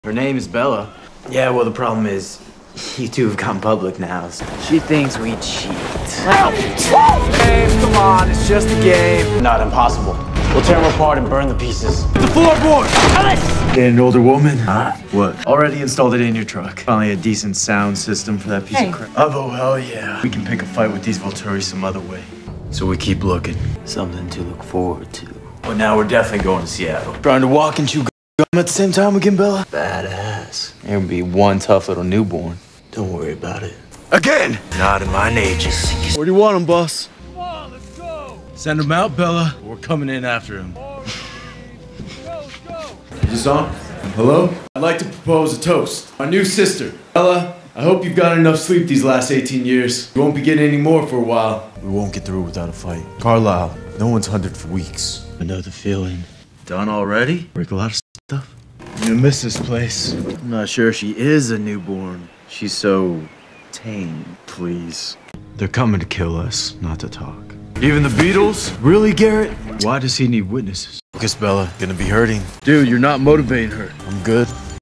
Her name is Bella. Yeah, well, the problem is, you two have gone public now. So she thinks we cheat. Hey, come on, it's just a game. Not impossible. We'll tear them apart and burn the pieces. The floorboard! An older woman? What? Already installed it in your truck. Finally a decent sound system for that piece of crap. Oh, hell yeah. We can pick a fight with these Volturi some other way. So we keep looking. Something to look forward to. But now we're definitely going to Seattle. Trying to walk and chew gum at the same time again, Bella? Badass. There'll be one tough little newborn. Don't worry about it. Again! Not in my nature. Where do you want him, boss? Come on, let's go! Send him out, Bella. We're coming in after him. Is this on? Hello? I'd like to propose a toast. My new sister. Bella, I hope you've gotten enough sleep these last 18 years. You won't be getting any more for a while. We won't get through without a fight. Carlisle, no one's hunted for weeks. I know the feeling. Done already? Break a lot of stuff. I'm gonna miss this place. I'm not sure she is a newborn. She's so tame. Please. They're coming to kill us, not to talk. Even the Beatles? Really, Garrett? Why does he need witnesses? Because Bella gonna be hurting. Dude, you're not motivating her. I'm good.